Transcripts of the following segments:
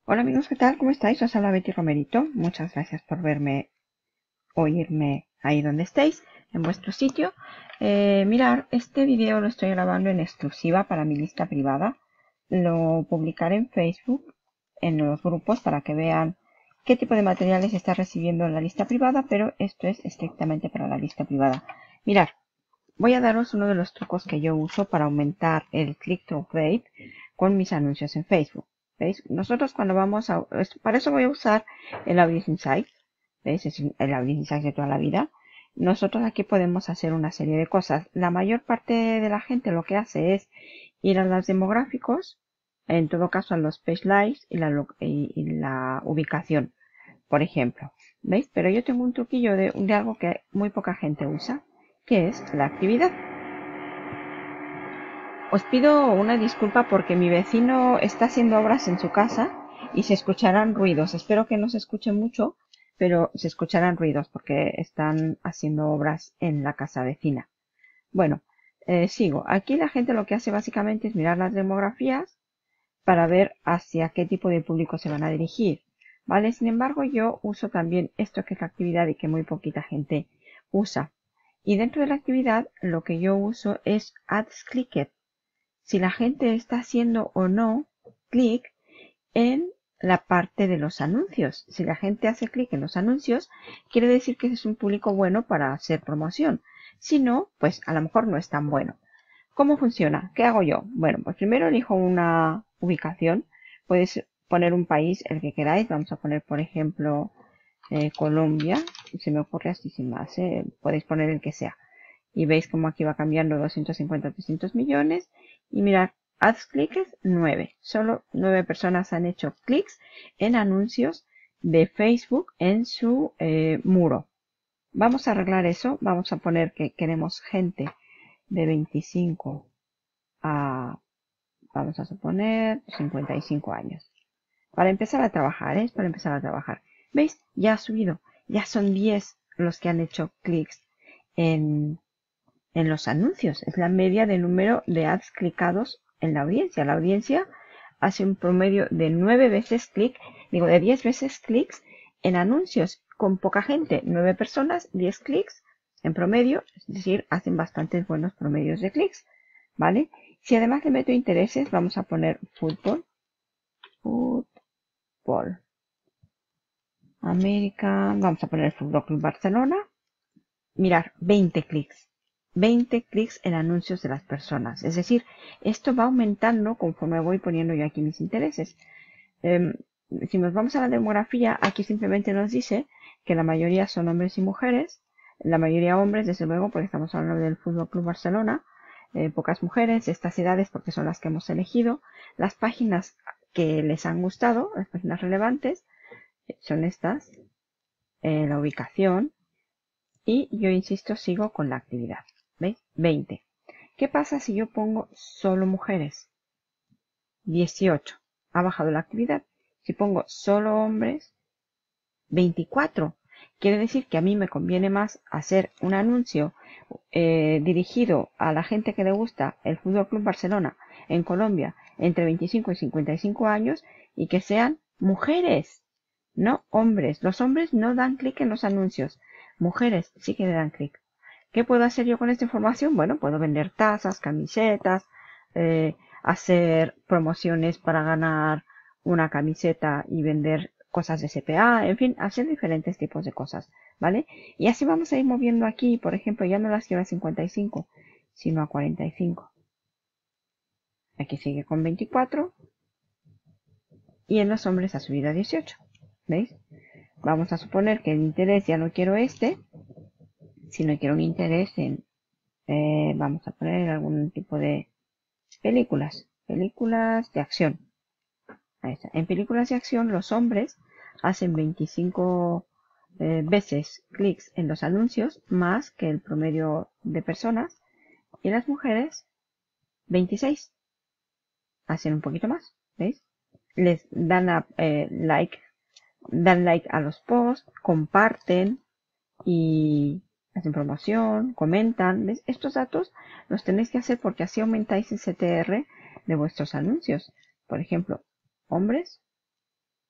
Hola amigos, ¿qué tal? ¿Cómo estáis? Os habla Betty Romerito. Muchas gracias por verme, oírme ahí donde estéis, en vuestro sitio. Mirad, este video lo estoy grabando en exclusiva para mi lista privada. Lo publicaré en Facebook, en los grupos, para que vean qué tipo de materiales está recibiendo en la lista privada, pero esto es estrictamente para la lista privada. Mirad, voy a daros uno de los trucos que yo uso para aumentar el click-through rate con mis anuncios en Facebook. ¿Veis? Nosotros cuando vamos a... Para eso voy a usar el Audience Insights. ¿Veis? Es el Audience Insights de toda la vida. Nosotros aquí podemos hacer una serie de cosas. La mayor parte de la gente lo que hace es ir a los demográficos, en todo caso a los page likes y la ubicación, por ejemplo. ¿Veis? Pero yo tengo un truquillo de algo que muy poca gente usa, que es la actividad. Os pido una disculpa porque mi vecino está haciendo obras en su casa y se escucharán ruidos. Espero que no se escuche mucho, pero se escucharán ruidos porque están haciendo obras en la casa vecina. Bueno, sigo. Aquí la gente lo que hace básicamente es mirar las demografías para ver hacia qué tipo de público se van a dirigir. ¿Vale? Sin embargo, yo uso también esto que es la actividad y que muy poquita gente usa. Y dentro de la actividad, lo que yo uso es Ads Clicked. Si la gente está haciendo o no clic en la parte de los anuncios. Si la gente hace clic en los anuncios, quiere decir que ese es un público bueno para hacer promoción. Si no, pues a lo mejor no es tan bueno. ¿Cómo funciona? ¿Qué hago yo? Bueno, pues primero elijo una ubicación. Puedes poner un país, el que queráis. Vamos a poner, por ejemplo, Colombia. Se me ocurre así sin más. Podéis poner el que sea. Y veis como aquí va cambiando 250 a 300 millones. Y mirad, ads clics 9. Solo 9 personas han hecho clics en anuncios de Facebook en su muro. Vamos a arreglar eso. Vamos a poner que queremos gente de 25 a, vamos a suponer, 55 años. Para empezar a trabajar, ¿eh? Para empezar a trabajar. ¿Veis? Ya ha subido. Ya son 10 los que han hecho clics en los anuncios. Es la media del número de ads clicados en la audiencia. La audiencia hace un promedio de 9 veces clic, digo, de 10 veces clics en anuncios con poca gente. 9 personas, 10 clics en promedio, es decir, hacen bastantes buenos promedios de clics, ¿vale? Si además le meto intereses, vamos a poner fútbol, fútbol, América, vamos a poner el Fútbol Club Barcelona. Mirar, 20 clics. 20 clics en anuncios de las personas. Es decir, esto va aumentando conforme voy poniendo yo aquí mis intereses. Si nos vamos a la demografía, aquí simplemente nos dice que la mayoría son hombres y mujeres. La mayoría hombres, desde luego, porque estamos hablando del Fútbol Club Barcelona. Pocas mujeres, estas edades porque son las que hemos elegido. Las páginas que les han gustado, las páginas relevantes, son estas. La ubicación. Y yo insisto, sigo con la actividad. ¿Veis? 20. ¿Qué pasa si yo pongo solo mujeres? 18. Ha bajado la actividad. Si pongo solo hombres, 24. Quiere decir que a mí me conviene más hacer un anuncio dirigido a la gente que le gusta el Fútbol Club Barcelona en Colombia entre 25 y 55 años y que sean mujeres, no hombres. Los hombres no dan clic en los anuncios. Mujeres sí que le dan clic. ¿Qué puedo hacer yo con esta información? Bueno, puedo vender tazas, camisetas, hacer promociones para ganar una camiseta y vender cosas de CPA, en fin, hacer diferentes tipos de cosas, ¿vale? Y así vamos a ir moviendo aquí, por ejemplo, ya no las quiero a 55, sino a 45. Aquí sigue con 24 y en los hombres ha subido a 18, ¿veis? Vamos a suponer que el interés ya no quiero este, sino quiero un interés en, vamos a poner algún tipo de películas de acción. Ahí está. En películas de acción los hombres hacen 25 veces clics en los anuncios más que el promedio de personas y las mujeres 26 hacen un poquito más, ¿veis? Les dan dan like a los posts, comparten y hacen promoción, comentan. ¿Ves? Estos datos los tenéis que hacer porque así aumentáis el CTR de vuestros anuncios. Por ejemplo, hombres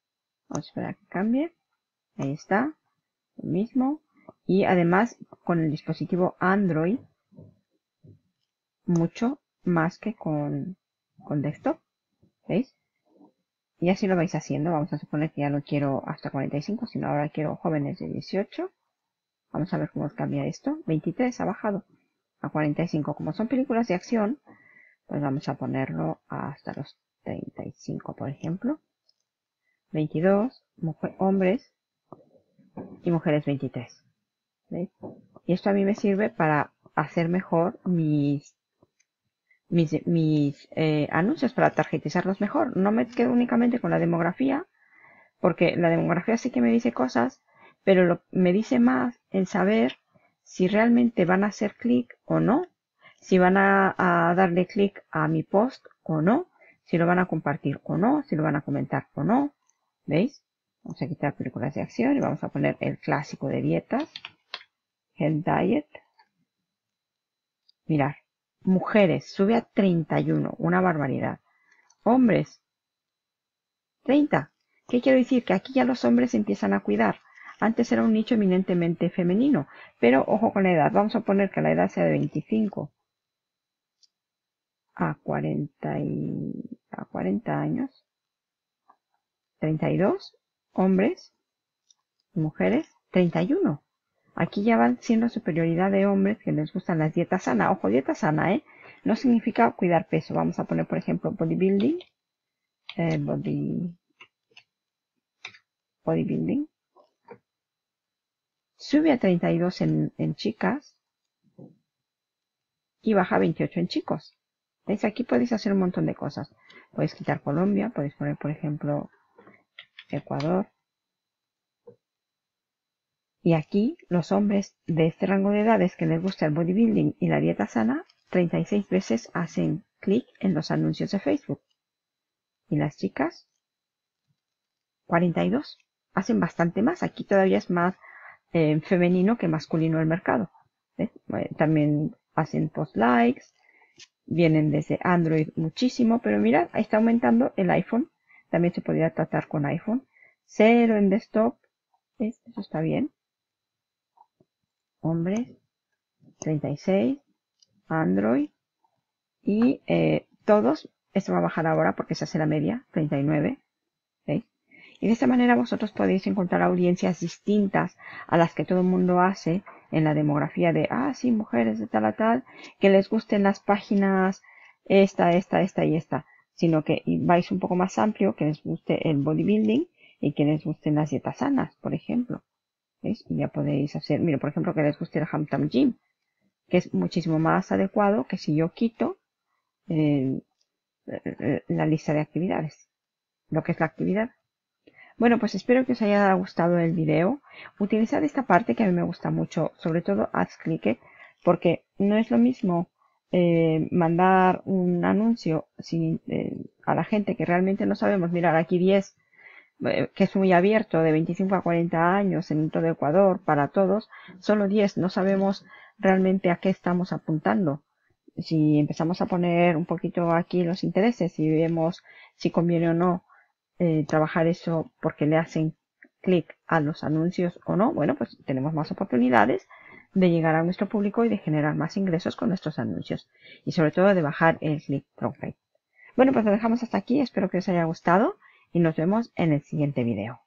Vamos a esperar a que cambie. Ahí está. Lo mismo. Y además con el dispositivo Android, mucho más que con desktop. ¿Veis? Y así lo vais haciendo. Vamos a suponer que ya no quiero hasta 45, sino ahora quiero jóvenes de 18. Vamos a ver cómo cambia esto. 23 ha bajado a 45. Como son películas de acción, pues vamos a ponerlo hasta los 35, por ejemplo. 22, hombres y mujeres 23. ¿Veis? Y esto a mí me sirve para hacer mejor mis anuncios, para targetizarlos mejor. No me quedo únicamente con la demografía, porque la demografía sí que me dice cosas, pero me dice más el saber si realmente van a hacer clic o no, si van a darle clic a mi post o no, si lo van a compartir o no, si lo van a comentar o no. ¿Veis? Vamos a quitar películas de acción y vamos a poner el clásico de dietas, Health Diet. Mirad, mujeres sube a 31, una barbaridad. Hombres, 30. ¿Qué quiero decir? Que aquí ya los hombres empiezan a cuidar. Antes era un nicho eminentemente femenino, pero ojo con la edad. Vamos a poner que la edad sea de 25 a 40 años. 32, hombres y mujeres, 31. Aquí ya van siendo superioridad de hombres que les gustan las dietas sanas. Ojo, dieta sana, no significa cuidar peso. Vamos a poner, por ejemplo, bodybuilding. Bodybuilding. Sube a 32 en chicas y baja a 28 en chicos. ¿Veis? Aquí podéis hacer un montón de cosas. Podéis quitar Colombia, podéis poner, por ejemplo, Ecuador. Y aquí los hombres de este rango de edades que les gusta el bodybuilding y la dieta sana, 36 veces hacen clic en los anuncios de Facebook. Y las chicas, 42. Hacen bastante más. Aquí todavía es más femenino que masculino el mercado. También hacen post likes. Vienen desde Android muchísimo, pero mirad, ahí está aumentando el iPhone. También se podría tratar con iPhone. 0 en desktop. ¿Ves? Eso está bien. Hombres, 36. Android. Y todos, esto va a bajar ahora porque se hace la media, 39. ¿Veis? Y de esta manera vosotros podéis encontrar audiencias distintas a las que todo el mundo hace en la demografía de, sí, mujeres de tal a tal, que les gusten las páginas esta y esta, sino que vais un poco más amplio, que les guste el bodybuilding y que les gusten las dietas sanas, por ejemplo. ¿Veis? Y ya podéis hacer, mira, por ejemplo, que les guste el Hampton Gym, que es muchísimo más adecuado que si yo quito la lista de actividades, lo que es la actividad. Bueno, pues espero que os haya gustado el video. Utilizad esta parte que a mí me gusta mucho, sobre todo AdsClick, porque no es lo mismo mandar un anuncio a la gente que realmente no sabemos. Mirar aquí 10, que es muy abierto, de 25 a 40 años en todo Ecuador, para todos. Solo 10, no sabemos realmente a qué estamos apuntando. Si empezamos a poner un poquito aquí los intereses y vemos si conviene o no trabajar eso porque le hacen clic a los anuncios o no, bueno, pues tenemos más oportunidades de llegar a nuestro público y de generar más ingresos con nuestros anuncios y sobre todo de bajar el click-through rate. Bueno, pues lo dejamos hasta aquí, espero que os haya gustado y nos vemos en el siguiente video.